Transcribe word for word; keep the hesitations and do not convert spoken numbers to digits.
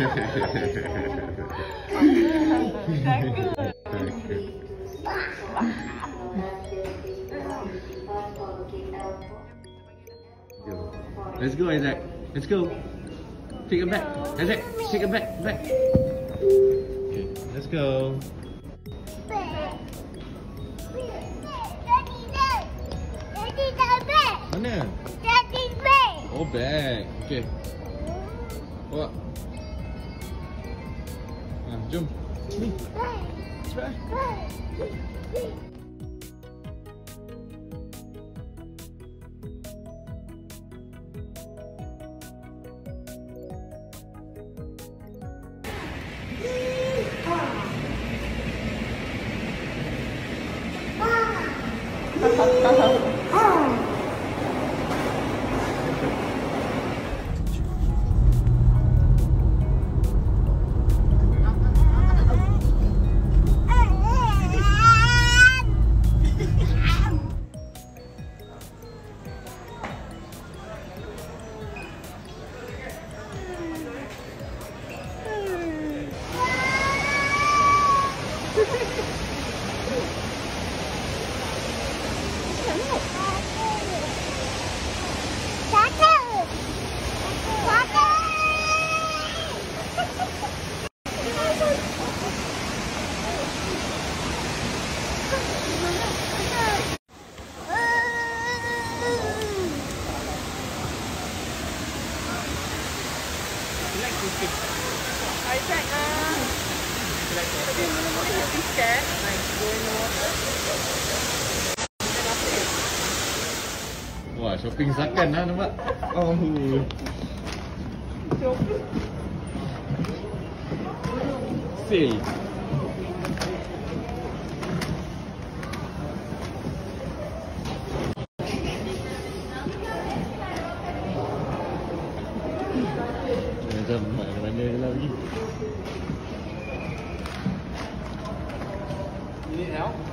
Let's go, Isaac. Let's go. Take it back. Isaac, take it back. Back. Okay, let's go. Mana? Oh, bag. Okay. Bawa. Ah, jom. Ni. Cepat. Isaac, ah. Have you scared? Like, go in the water? Wah, shopping Zakan lah nampak. Oh. Shopping? Sale. Macam mana-mana je lah pergi. You need help?